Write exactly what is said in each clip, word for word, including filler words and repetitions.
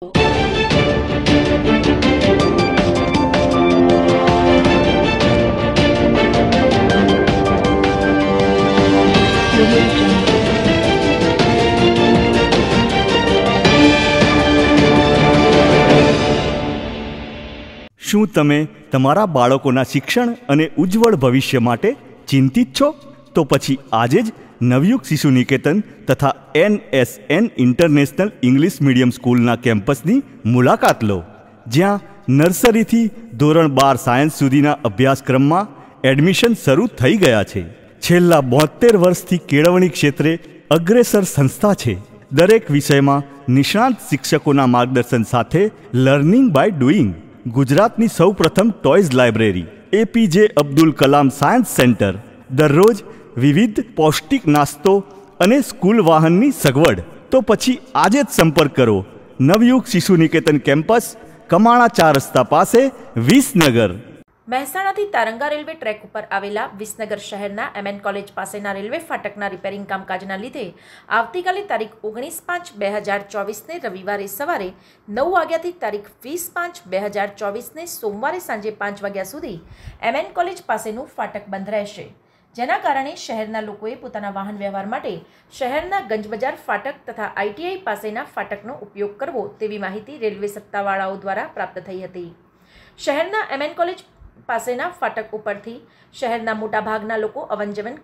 શું તમે તમારા બાળકોના શિક્ષણ અને ઉજ્જવળ ભવિષ્ય માટે ચિંતિત છો? તો પછી આજે જ નવયુગ શિશુ નિકેતન તથા N S N international English medium સ્કૂલના કેમ્પસની મુલાકાત લો, જ્યાં નર્સરીથી ધોરણ બાર સાયન્સ સુધીના અભ્યાસક્રમમાં એડમિશન શરૂ થઈ ગયા છે. છેલ્લા બોતેર વર્ષથી કેળવણી ક્ષેત્રે અગ્રેસર સંસ્થા છે. દરેક વિષયમાં નિષ્ણાંત શિક્ષકોના માર્ગદર્શન સાથે લર્નિંગ બાય ડુઈંગ. ગુજરાતની સૌપ્રથમ toys library, APJ Abdul Kalam science centre, દરરોજ વિવિધ પૌષ્ટિક નાસ્તો અને સ્કૂલ વાહનની સગવડ. તો પછી આજે જ સંપર્ક કરો નવયુગ શિશુ નિકેતન કેમ્પસ, કમાણા ચાર રસ્તા પાસે, વિસનગર. મહેસાણાથી તારંગા રેલવે ટ્રેક ઉપર આવેલા વિસનગર શહેરના એમએન કોલેજ પાસેના રેલવે ફાટકના રિપેરિંગ કામકાજના લીધે આવતીકાલે તારીખ ઓગણીસ પાંચ બે હજાર ચોવીસને રવિવારે સવારે નવ વાગ્યાથી તારીખ વીસ પાંચ બે હજાર ચોવીસને સોમવારે સાંજે પાંચ વાગ્યા સુધી એમએન કોલેજ પાસેનું ફાટક બંધ રહેશે, જેના કારણે શહેરના લોકોએ પોતાના વાહન વ્યવહાર માટે શહેરના ગંજબજાર ફાટક તથા આઈટીઆઈ પાસેના ફાટકનો ઉપયોગ કરવો તેવી માહિતી રેલવે સત્તાવાળાઓ દ્વારા પ્રાપ્ત થઈ હતી. શહેરના એમએન કોલેજ પાસેના ફાટક ઉપરથી શહેરના મોટાભાગના લોકો અવનજવન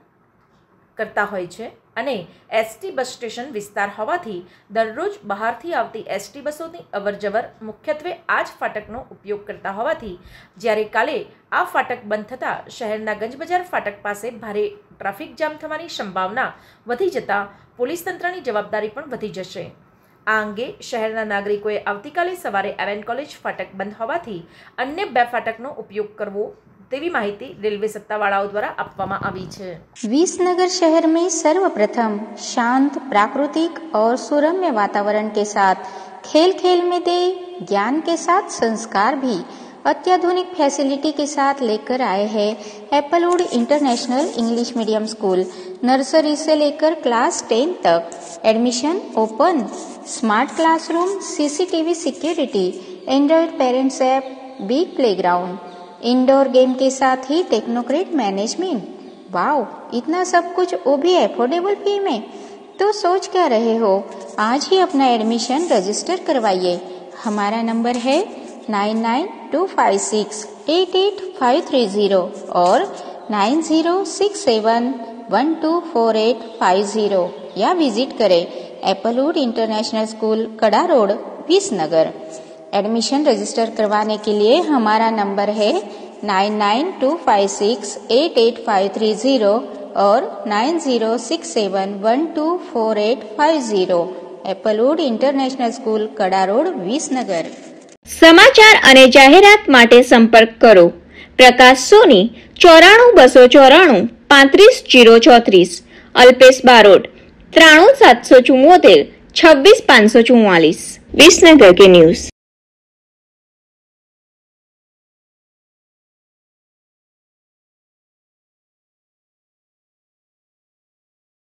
કરતા હોય છે અને એસટી બસ સ્ટેશન વિસ્તાર હોવાથી દરરોજ બહારથી આવતી એસટી બસોની અવરજવર મુખ્યત્વે આ જ ફાટકનો ઉપયોગ કરતા હોવાથી જ્યારે કાલે આ ફાટક બંધ થતાં શહેરના ગંજબજાર ફાટક પાસે ભારે ટ્રાફિક જામ થવાની સંભાવના વધી જતાં પોલીસ તંત્રની જવાબદારી પણ વધી જશે. આ અંગે શહેરના નાગરિકોએ આવતીકાલે સવારે એમએન કોલેજ ફાટક બંધ હોવાથી અન્ય બે ફાટકનો ઉપયોગ કરવો તેવી માહિતી रेलवे सत्तावालाओं द्वारा આપવામાં આવી છે. विसनगर शहर में सर्वप्रथम शांत, प्राकृतिक और सुरम्य वातावरण के साथ खेल खेल में दे ज्ञान के साथ संस्कार भी अत्याधुनिक फैसिलिटी के साथ लेकर आए हैं Applewood international English medium school. Nursery से लेकर क्लास टेन तक admission open. Smart classroom, CCTV security, Android parents app, big playground, indoor game के साथ ही टेक्नोक्रेट मैनेजमेंट. वाओ, इतना सब कुछ वो भी एफोर्डेबल फी में. तो सोच क्या रहे हो, आज ही अपना एडमिशन रजिस्टर करवाइए. हमारा नंबर है nine nine two five six eight eight five three zero और nine zero six seven one two four eight five zero या विजिट करें Applewood international school, Kada road, Visnagar. Admission register करवाने के लिए हमारा नंबर है nine nine two five six eight eight five three zero और nine zero six seven one two four eight five zero. Applewood international school, Kada road, Visnagar. समाचार अने जाहेरात माटे संपर्क करो प्रकाश सोनी चौराणु बसो चौराणु पैंतीस जीरो चौतीस, अल्पेश बारोट त्राणु सात सौ चुम्मोतेर छब्बीस पांच सौ चुम्वालीस. विसनगर के न्यूज.